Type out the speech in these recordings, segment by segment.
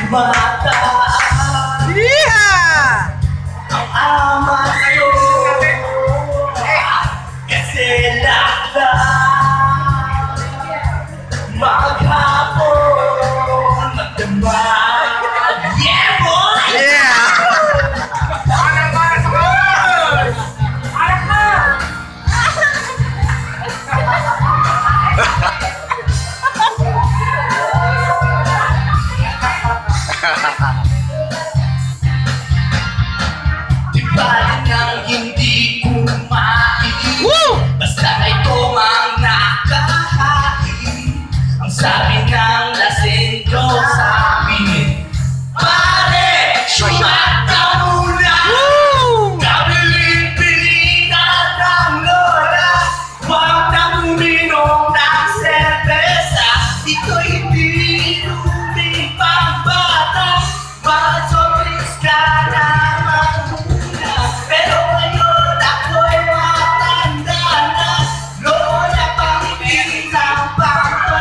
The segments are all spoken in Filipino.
mataas ang ama sa'yo. Kasi lahat maghapon magdamag. Yeah, boy! Yeah! Di bali nang hindi kumain, basta ito ang nakahain. Ang sabi ng lasenggo sa amin, pare, sumata muna. Kabilin-bilin na ng lola, huwag nang uminom ng serbesa. Ito hindi luming pambata, mga sobris ka naman muna. Pero ngayon ako'y matanda na, lola pang pinang pangko.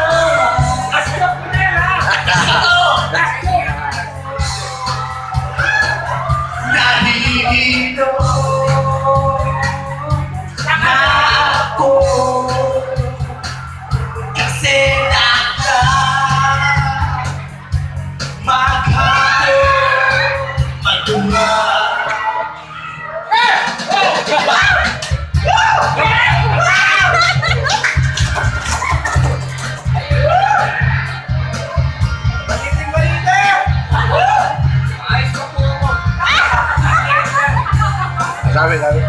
Nahihilo na ako kasi maghapon magdamag. Sabi.